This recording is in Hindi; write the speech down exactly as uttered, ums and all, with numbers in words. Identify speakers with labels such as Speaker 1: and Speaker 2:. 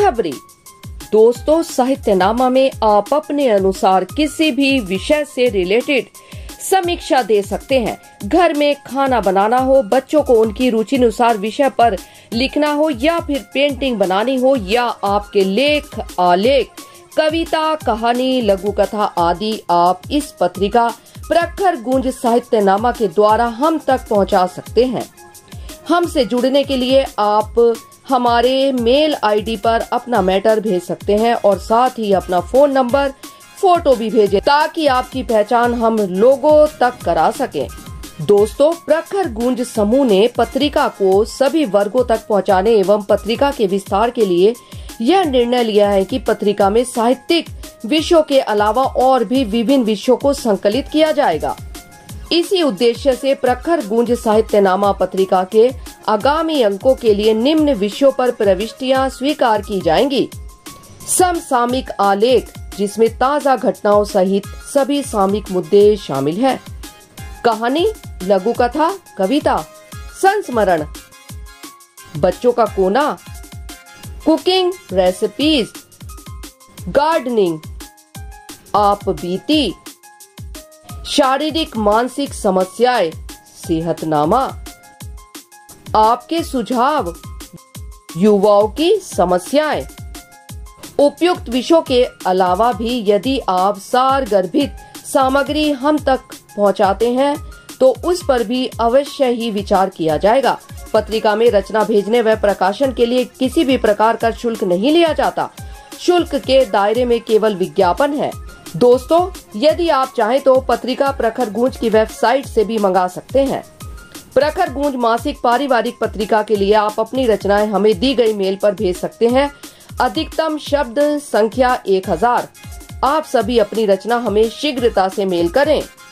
Speaker 1: खुशखबरी। दोस्तों, साहित्यनामा में आप अपने अनुसार किसी भी विषय से रिलेटेड समीक्षा दे सकते हैं। घर में खाना बनाना हो, बच्चों को उनकी रुचि अनुसार विषय पर लिखना हो, या फिर पेंटिंग बनानी हो, या आपके लेख, आलेख, कविता, कहानी, लघु कथा आदि आप इस पत्रिका प्रखर गूंज साहित्यनामा के द्वारा हम तक पहुंचा सकते हैं। हमसे जुड़ने के लिए आप हमारे मेल आईडी पर अपना मैटर भेज सकते हैं और साथ ही अपना फोन नंबर, फोटो भी भेजें ताकि आपकी पहचान हम लोगों तक करा सकें। दोस्तों, प्रखर गूंज समूह ने पत्रिका को सभी वर्गों तक पहुंचाने एवं पत्रिका के विस्तार के लिए यह निर्णय लिया है कि पत्रिका में साहित्यिक विषयों के अलावा और भी विभिन्न विषयों को संकलित किया जाएगा। इसी उद्देश्य से प्रखर गूंज साहित्यनामा पत्रिका के आगामी अंकों के लिए निम्न विषयों पर प्रविष्टियां स्वीकार की जाएंगी। समसामयिक आलेख, जिसमें ताजा घटनाओं सहित सभी सामयिक मुद्दे शामिल हैं। कहानी, लघु कथा, कविता, संस्मरण, बच्चों का कोना, कुकिंग, रेसिपीज, गार्डनिंग, आप बीती, शारीरिक मानसिक समस्याएं, सेहतनामा, आपके सुझाव, युवाओं की समस्याएं। उपयुक्त विषयों के अलावा भी यदि आप सारगर्भित सामग्री हम तक पहुंचाते हैं तो उस पर भी अवश्य ही विचार किया जाएगा। पत्रिका में रचना भेजने व प्रकाशन के लिए किसी भी प्रकार का शुल्क नहीं लिया जाता। शुल्क के दायरे में केवल विज्ञापन है। दोस्तों, यदि आप चाहें तो पत्रिका प्रखर गूंज की वेबसाइट से भी मंगा सकते हैं। प्रखर गूंज मासिक पारिवारिक पत्रिका के लिए आप अपनी रचनाएं हमें दी गई मेल पर भेज सकते हैं। अधिकतम शब्द संख्या एक हजार। आप सभी अपनी रचना हमें शीघ्रता से मेल करें।